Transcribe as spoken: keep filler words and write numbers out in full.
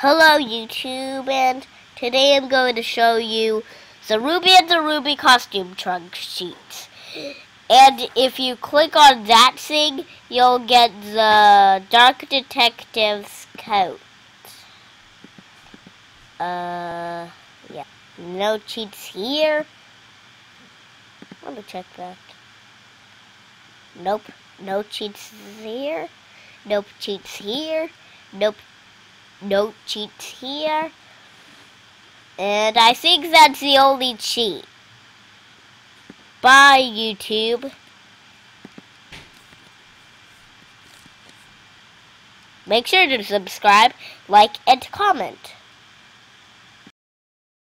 Hello YouTube, and today I'm going to show you the Ruby and the Ruby costume trunk sheet. And if you click on that thing, you'll get the Dark Detective's coat. Uh, yeah. No cheats here. Let me check that. Nope. No cheats here. Nope cheats here. Nope. No cheats here. And I think that's the only cheat. Bye, YouTube. Make sure to subscribe, like, and comment.